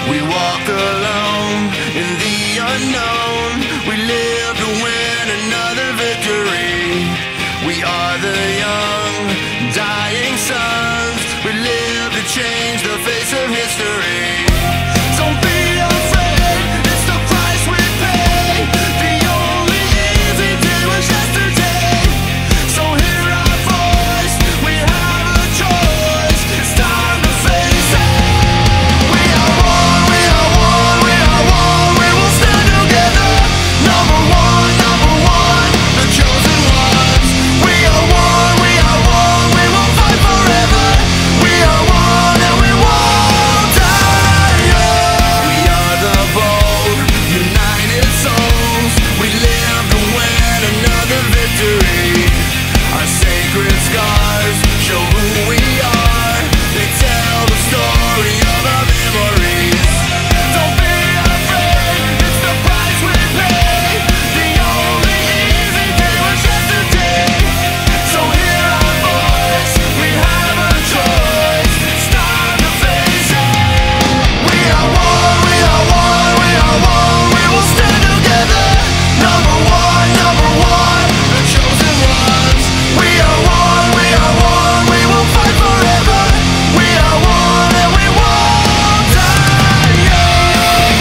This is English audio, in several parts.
We walk alone in the unknown. We live to win another victory. We are the young, dying sons. We live to change the face of history. Don't be afraid, it's the price we pay. The only easy day was yesterday. So hear our voice, we have a choice. It's time to face it. We are one, we are one, we are one. We will stand together. Number one, the chosen ones. We are one, we are one. We will fight forever. We are one and we won't die young. We are the bold, united souls. We live to win another victory. Our sacred scars show who we are. They tell the story of our memories. Don't be afraid, it's the price we pay. The only easy day was yesterday. So hear our voice, we have a choice. It's time to face it. We are one, we are one, we are one. We will stand together. Number one, the chosen ones. We are one, we are one. We will fight forever. We are one and we won't die young.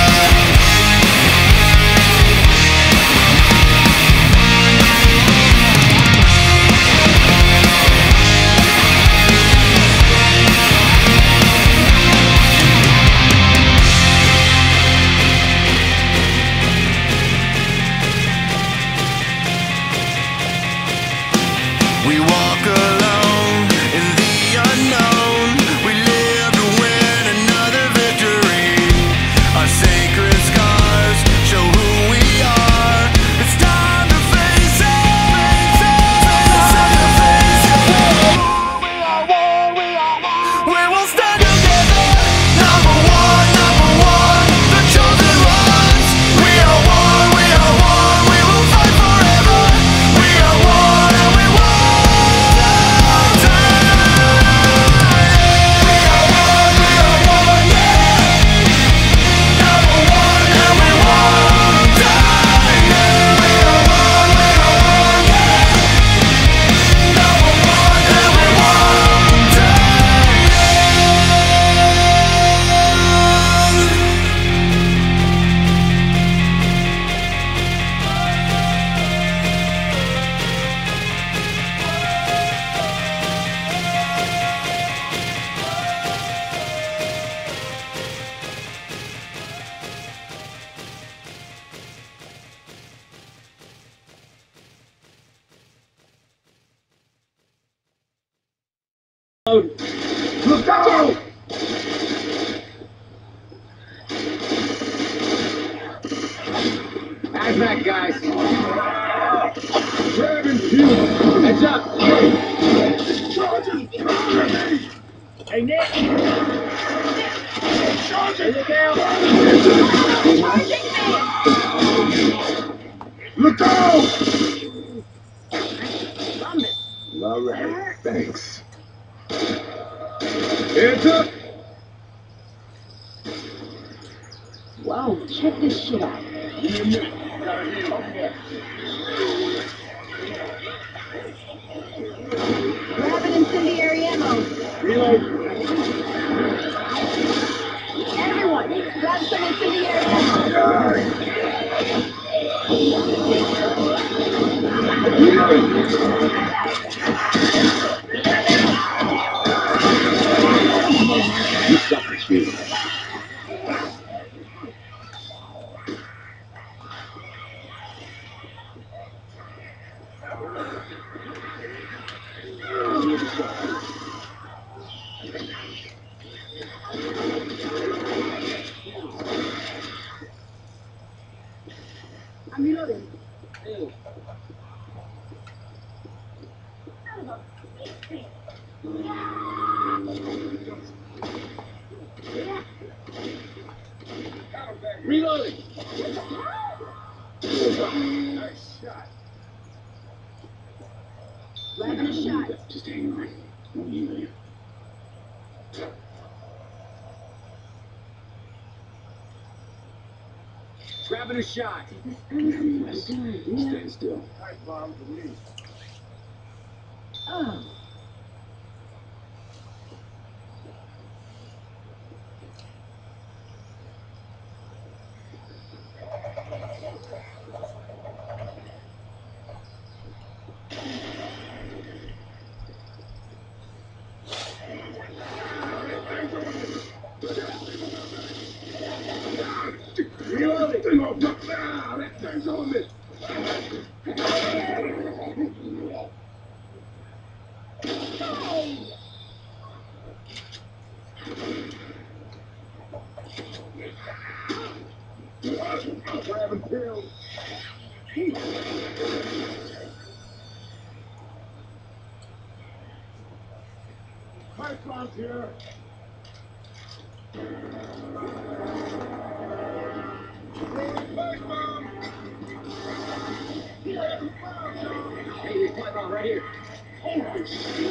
We walk alone in the unknown. We live to win another victory. Our sacred scars show who we are. It's time to face it. We are one, we are one. We will stand together. Number one, the chosen ones. We are one, we are one. We will fight forever. We are one and we won't Look out! How's that, guys? Grab and shoot! Heads up! Hey, Nick! Hey, look out! Look out! All right, thanks. Hands up! Whoa, check this shit out. Grab an incendiary ammo. Reload! Everyone, grab some incendiary ammo. You suckers, you. I'm reloading. Reloading! Nice shot. Grabbing a shot. Just hang on. Won't leave you. Grabbing a shot. Stand still. Nice bomb for me. Oh. Reload it. That thing's on me. Grabbing pills. Pipe bombs here. Pipe bomb. Hey, there's pipe bomb right here. Holy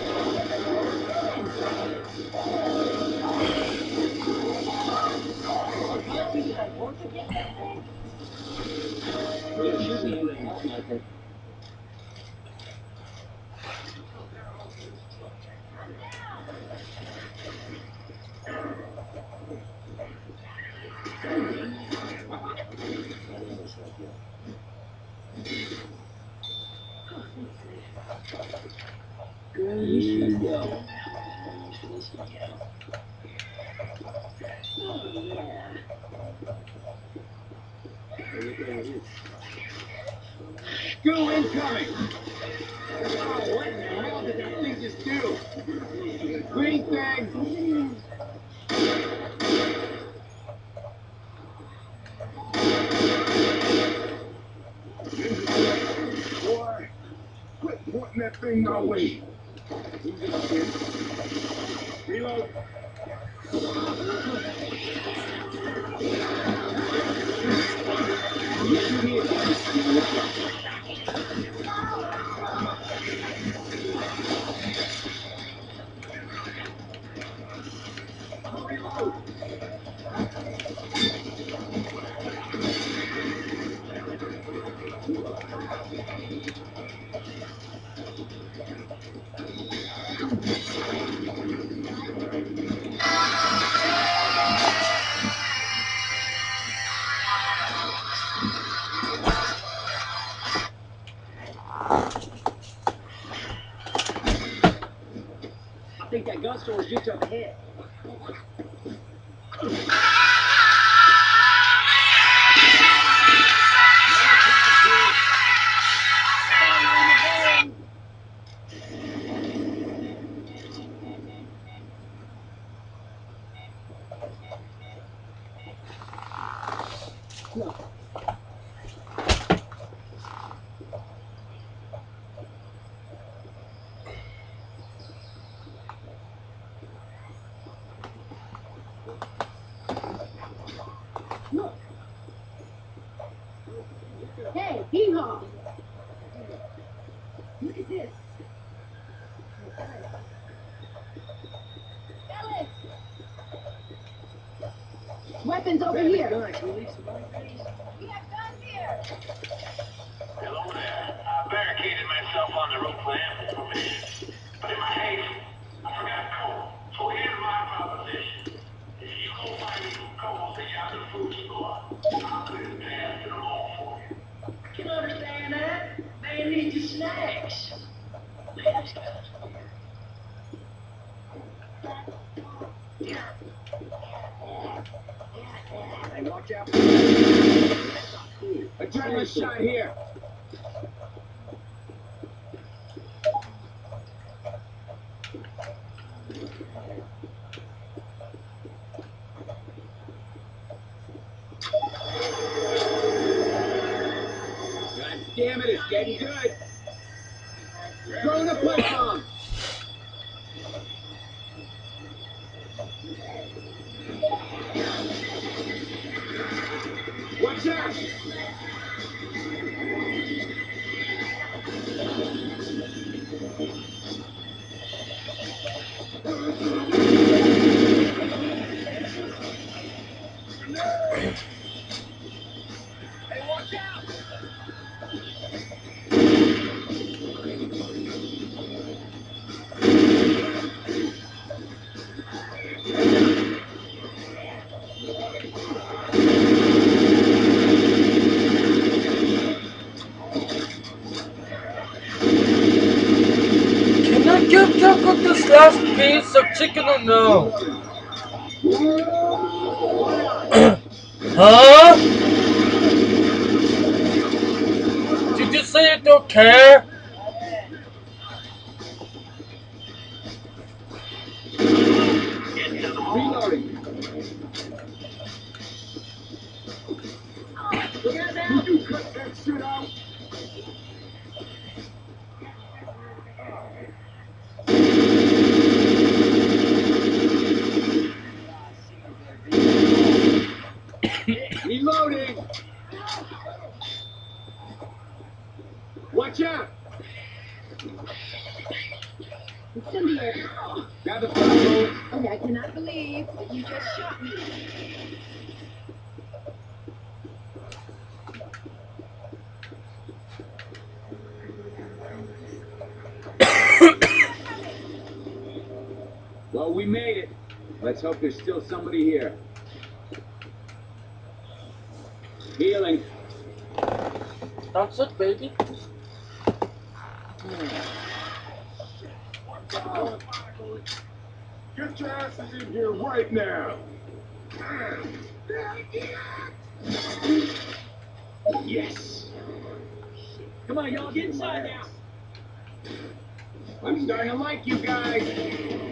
Go incoming! Oh, what in the hell did that thing just do? Green thing! Boy, quit pointing that thing my way. Reload. I think that gun store is just up ahead. Look. Hey, hee-haw. Look at this. Ellis! Weapons over here. We have guns here. Hello there. I barricaded myself on the roof for ample permission. But in my haste, I forgot coal. So here's my proposition. If you go find me some coal, take out the food store. I'll put it past to the mall for you. Can understand that? They need your snacks. Ladies, guys. Hey, watch out. Adrenaline shot here. God damn it, it's getting good. Throwing a pipe bomb. Watch out! piece of chicken or no? Huh? Did you say you don't care? Reloading. Would you cut that shit out? Reloading. Watch out. Incendiary. Grab the fire. Okay, I cannot believe that you just shot me. Well, we made it. Let's hope there's still somebody here. Healing. That's it, baby. Get your asses in here right now. Yes. Come on, y'all, get inside now. I'm starting to like you guys.